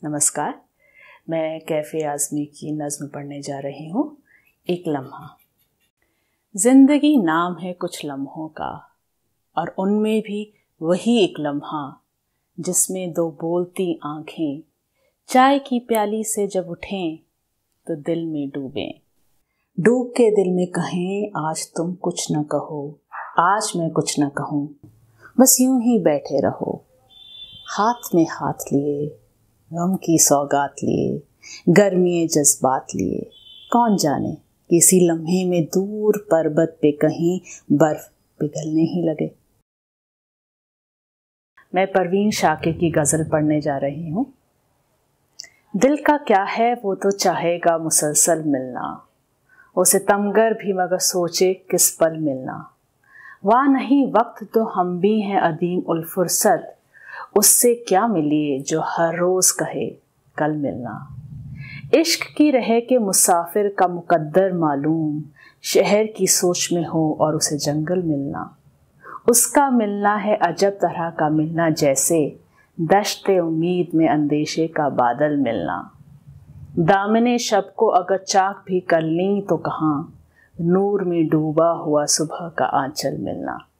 नमस्कार, मैं कैफ़े आज़मी की नज़्म पढ़ने जा रही हूँ। एक लम्हा। ज़िंदगी नाम है कुछ लम्हों का, और उनमें भी वही एक लम्हा जिसमें दो बोलती आँखें चाय की प्याली से जब उठें तो दिल में डूबें। डूब के दिल में कहें आज तुम कुछ न कहो, आज मैं कुछ न कहूँ, बस यूं ही बैठे रहो। हाथ में हाथ लिए, गम की सौगात लिए, गर्मी जज्बात लिए, कौन जाने किसी लम्हे में दूर पर्वत पे कहीं बर्फ पिघलने ही लगे। मैं परवीन शाकिर की गज़ल पढ़ने जा रही हूँ। दिल का क्या है वो तो चाहेगा मुसलसल मिलना, वो सितमगर भी मगर सोचे किस पल मिलना। वाह नहीं वक्त तो हम भी हैं अदीम उल फुर्सत, उससे क्या मिलिए जो हर रोज़ कहे कल मिलना। इश्क की रहे के मुसाफिर का मुकद्दर मालूम, शहर की सोच में हो और उसे जंगल मिलना। उसका मिलना है अजब तरह का मिलना, जैसे दश्ते उम्मीद में अंदेशे का बादल मिलना। दामने शब को अगर चाक भी कर लीं तो कहाँ, नूर में डूबा हुआ सुबह का आंचल मिलना।